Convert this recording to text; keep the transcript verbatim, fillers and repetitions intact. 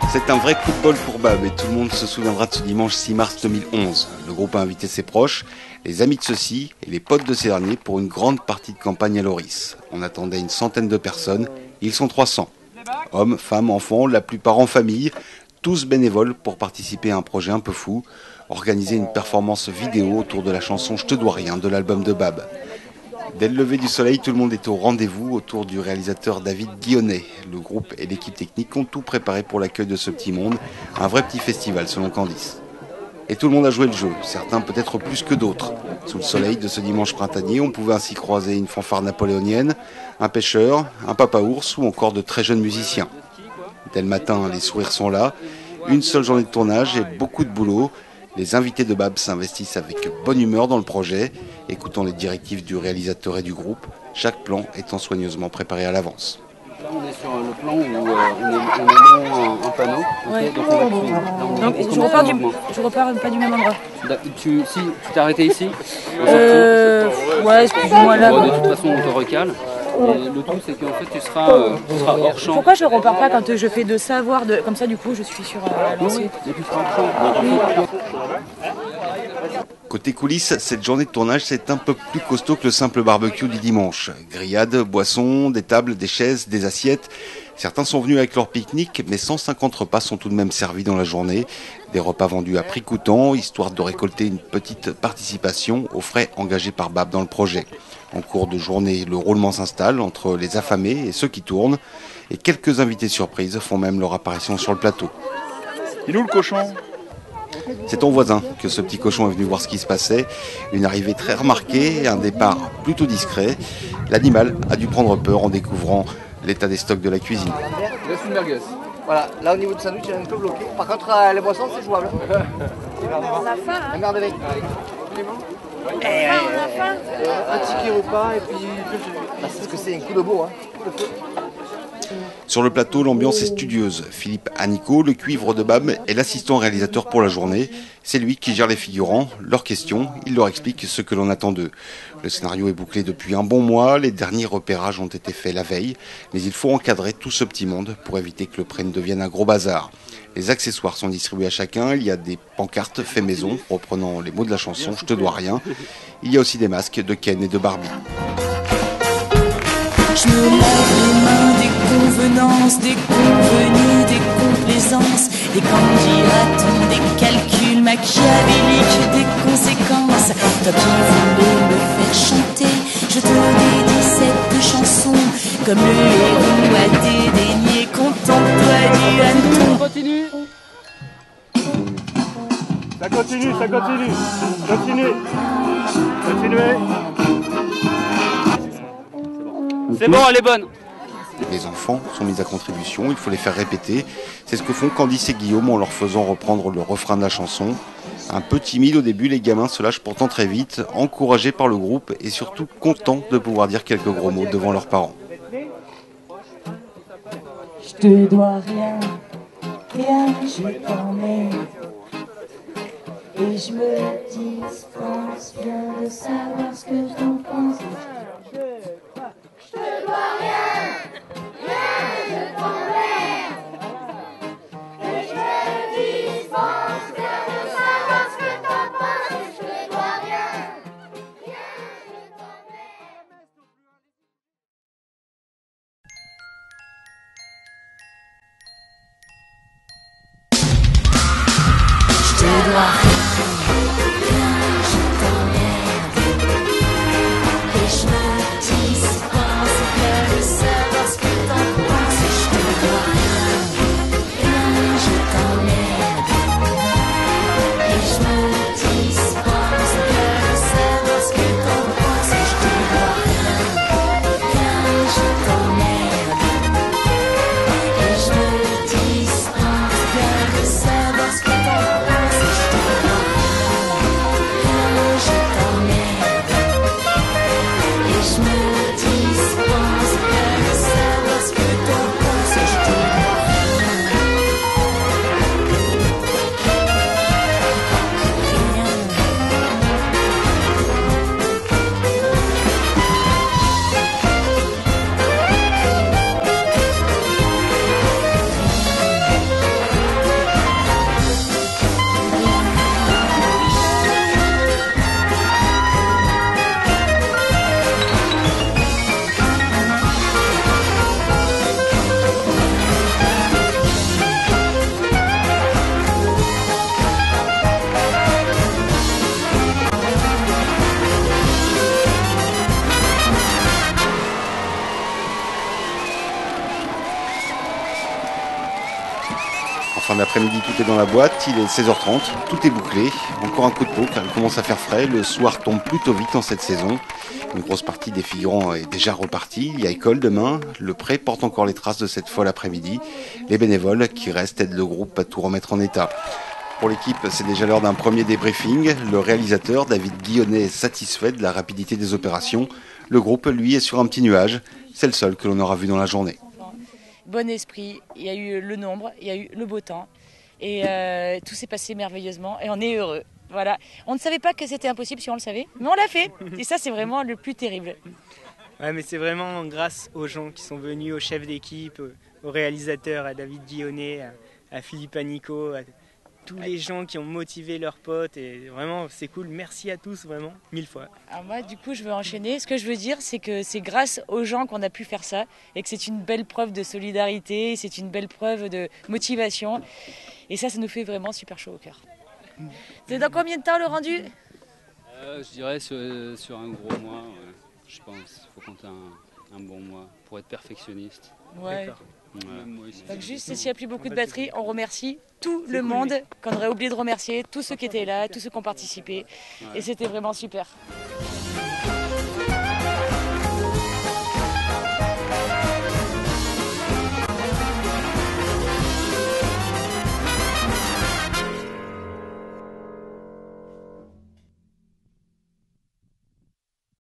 C'est un vrai coup de bol pour Bab et tout le monde se souviendra de ce dimanche six mars deux mille onze. Le groupe a invité ses proches, les amis de ceux-ci et les potes de ces derniers pour une grande partie de campagne à Loris. On attendait une centaine de personnes, ils sont trois cents. Hommes, femmes, enfants, la plupart en famille, tous bénévoles pour participer à un projet un peu fou, organiser une performance vidéo autour de la chanson « Je te dois rien » de l'album de Bab. Dès le lever du soleil, tout le monde est au rendez-vous autour du réalisateur David Guillonnet. Le groupe et l'équipe technique ont tout préparé pour l'accueil de ce petit monde, un vrai petit festival selon Candice. Et tout le monde a joué le jeu, certains peut-être plus que d'autres. Sous le soleil de ce dimanche printanier, on pouvait ainsi croiser une fanfare napoléonienne, un pêcheur, un papa-ours ou encore de très jeunes musiciens. Dès le matin, les sourires sont là, une seule journée de tournage et beaucoup de boulot. Les invités de Bab s'investissent avec bonne humeur dans le projet, écoutant les directives du réalisateur et du groupe, chaque plan étant soigneusement préparé à l'avance. Là on est sur le plan où euh, on, est, on est en, en panneau, okay, ouais. Donc on va plus. Là, on, donc on je repars, du, je repars pas du même endroit. Tu, si, tu t'es arrêté ici euh, Ouais, excuse-moi là. Bon, de toute façon on te recale. Et le tout c'est qu'en fait tu seras, euh, tu seras hors champ. Pourquoi je repars pas quand je fais de savoir de... Comme ça du coup je suis sur euh, l'ancien. Et puis tu seras hors champ. Côté coulisses, cette journée de tournage c'est un peu plus costaud que le simple barbecue du dimanche. Grillades, boissons, des tables, des chaises, des assiettes. Certains sont venus avec leur pique-nique, mais cent cinquante repas sont tout de même servis dans la journée. Des repas vendus à prix coûtant, histoire de récolter une petite participation aux frais engagés par Bab dans le projet. En cours de journée, le roulement s'installe entre les affamés et ceux qui tournent. Et quelques invités surprises font même leur apparition sur le plateau. Il est où le cochon ? C'est ton voisin que ce petit cochon est venu voir ce qui se passait. Une arrivée très remarquée et un départ plutôt discret. L'animal a dû prendre peur en découvrant l'état des stocks de la cuisine. Laisse une merguez. Voilà, là au niveau du sandwich, il est un peu bloqué. Par contre, euh, les boissons, c'est jouable. On a faim, hein. Regarde avec. On a faim. Un ticket repas et puis... Là, c'est ce que c'est, un coup de beau, hein. Sur le plateau, l'ambiance est studieuse. Philippe Anico, le cuivre de Bab, est l'assistant réalisateur pour la journée. C'est lui qui gère les figurants, leurs questions, il leur explique ce que l'on attend d'eux. Le scénario est bouclé depuis un bon mois, les derniers repérages ont été faits la veille, mais il faut encadrer tout ce petit monde pour éviter que le prêt ne devienne un gros bazar. Les accessoires sont distribués à chacun, il y a des pancartes fait maison, reprenant les mots de la chanson « Je te dois rien ». Il y a aussi des masques de Ken et de Barbie. Je me lève les mains des convenances, des convenus, des complaisances, des candidatons, des calculs machiavéliques, des conséquences. Toi qui voulais me faire chanter, je te dédie cette chanson, comme le héros a dédaigné, contente-toi du hanneton. Continue. Ça continue, ça continue. Continue. Continuez. C'est bon, elle est bonne. Les enfants sont mis à contribution, il faut les faire répéter. C'est ce que font Candice et Guillaume en leur faisant reprendre le refrain de la chanson. Un peu timide au début, les gamins se lâchent pourtant très vite, encouragés par le groupe et surtout contents de pouvoir dire quelques gros mots devant leurs parents. Je te dois rien, rien, je t'en ai. Et je me dispense bien de savoir ce que t'en penses. Je te dois rien, rien, je t'emmerde. Et je me dispense bien de savoir ce que t'en penses. Je te dois rien, rien, je t'emmerde. Je te dois rien, rien, je t'emmerde. Et je me En fin d'après-midi, tout est dans la boîte, il est seize heures trente, tout est bouclé. Encore un coup de peau car il commence à faire frais, le soir tombe plutôt vite en cette saison. Une grosse partie des figurants est déjà repartie, il y a école demain, le pré porte encore les traces de cette folle après-midi. Les bénévoles qui restent aident le groupe à tout remettre en état. Pour l'équipe, c'est déjà l'heure d'un premier débriefing. Le réalisateur, David Guillonnet, est satisfait de la rapidité des opérations. Le groupe, lui, est sur un petit nuage. C'est le seul que l'on aura vu dans la journée. Bon esprit, il y a eu le nombre, il y a eu le beau temps. Et euh, tout s'est passé merveilleusement et on est heureux. Voilà. On ne savait pas que c'était impossible si on le savait, mais on l'a fait. Et ça, c'est vraiment le plus terrible. Ouais, mais c'est vraiment grâce aux gens qui sont venus, au chef d'équipe, au réalisateur, à David Guillonnet, à, à Philippe Anico, à tous les gens qui ont motivé leurs potes. Et vraiment, c'est cool. Merci à tous, vraiment, mille fois. Alors moi, du coup, je veux enchaîner. Ce que je veux dire, c'est que c'est grâce aux gens qu'on a pu faire ça et que c'est une belle preuve de solidarité, c'est une belle preuve de motivation. Et ça, ça nous fait vraiment super chaud au cœur. C'est dans combien de temps le rendu? euh, Je dirais sur, sur un gros mois, ouais, je pense. Il faut compter un, un bon mois pour être perfectionniste. Ouais. Ouais. Moi aussi. Donc juste, s'il n'y a plus beaucoup de batterie, on remercie tout le monde qu'on aurait oublié de remercier, tous ceux qui étaient là, tous ceux qui ont participé. Ouais. Et c'était vraiment super.